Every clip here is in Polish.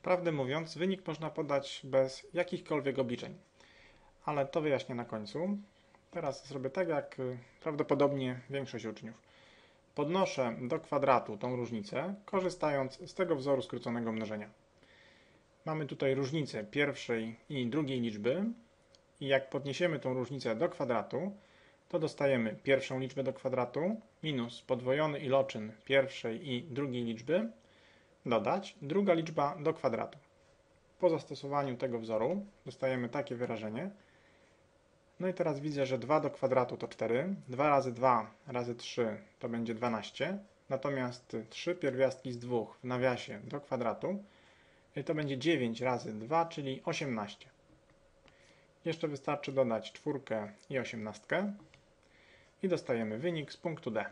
Prawdę mówiąc, wynik można podać bez jakichkolwiek obliczeń, ale to wyjaśnię na końcu. Teraz zrobię tak, jak prawdopodobnie większość uczniów. Podnoszę do kwadratu tą różnicę, korzystając z tego wzoru skróconego mnożenia. Mamy tutaj różnicę pierwszej i drugiej liczby i jak podniesiemy tą różnicę do kwadratu, to dostajemy pierwszą liczbę do kwadratu minus podwojony iloczyn pierwszej i drugiej liczby dodać druga liczba do kwadratu. Po zastosowaniu tego wzoru dostajemy takie wyrażenie. No i teraz widzę, że 2 do kwadratu to 4, 2 razy 2 razy 3 to będzie 12, natomiast 3 pierwiastki z 2 w nawiasie do kwadratu to będzie 9 razy 2, czyli 18. Jeszcze wystarczy dodać 4 i 18 i dostajemy wynik z punktu D.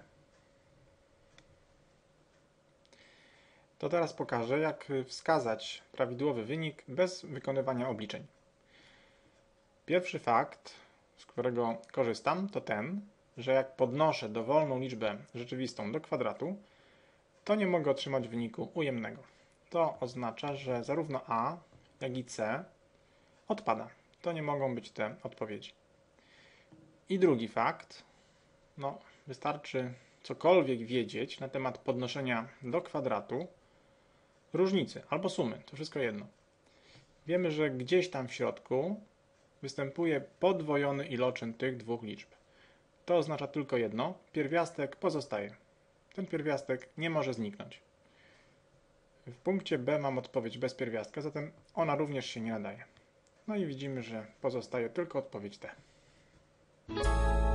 To teraz pokażę, jak wskazać prawidłowy wynik bez wykonywania obliczeń. Pierwszy fakt, z którego korzystam, to ten, że jak podnoszę dowolną liczbę rzeczywistą do kwadratu, to nie mogę otrzymać wyniku ujemnego. To oznacza, że zarówno A, jak i C odpada. To nie mogą być te odpowiedzi. I drugi fakt, wystarczy cokolwiek wiedzieć na temat podnoszenia do kwadratu różnicy albo sumy, to wszystko jedno. Wiemy, że gdzieś tam w środku występuje podwojony iloczyn tych dwóch liczb. To oznacza tylko jedno, pierwiastek pozostaje. Ten pierwiastek nie może zniknąć. W punkcie B mam odpowiedź bez pierwiastka, zatem ona również się nie nadaje. No i widzimy, że pozostaje tylko odpowiedź D.